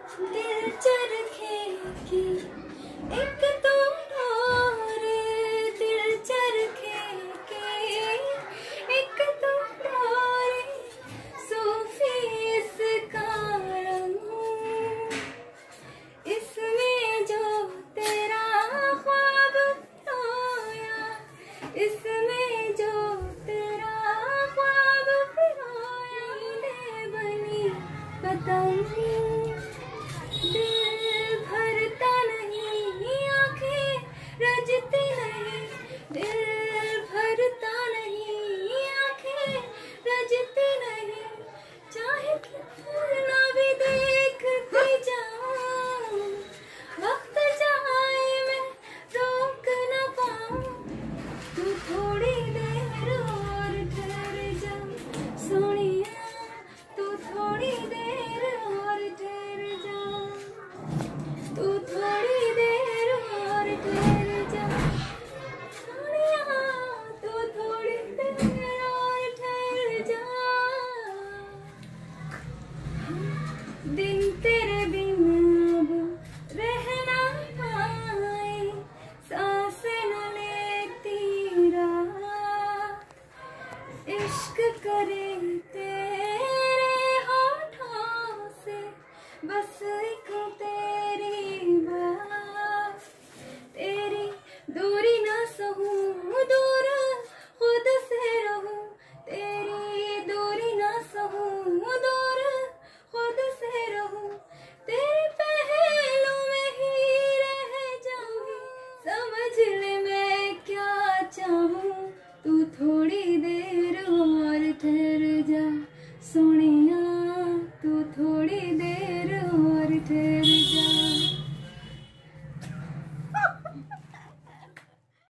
दिल चरखे की एक तुम और, दिल चरखे की एक तुम और, सूफी इसका रंग, इसमें जो तेरा ख्वाब खोया, इसमें जो तेरा ख्वाब खोया, नींदें बनी पतंग, दिल भरता नहीं, आंखें रजती नहीं, दिल भरता नहीं, आंखें रजती नहीं, चाहे कितना भी देखती जाऊं, वक्त जाए मैं रोक न पाऊं, तू थोड़ी देर और ठहर जा सोनिया, तू थोड़ी देर और ठहर जा, तू थोड़ी देर और ठहर जा सोनिया, तू थोड़ी देर और ठहर जा। दिन तेरे बिन अब रह ना पाए, सांस न लेती रात, इश्क करे तेरे होठों से बस एक तेरी बात, तेरी दूरी ना सहूं, दूर खुद से रहूं, तेरी दूरी ना सहूं, दूर खुद से रहूं, तेरे पहलू में ही रह जाऊं, समझ ले मैं क्या चाहूं, तू थोड़ी देर और ठहर जा सोनिया, तू थोड़ी देर और ठहर जा।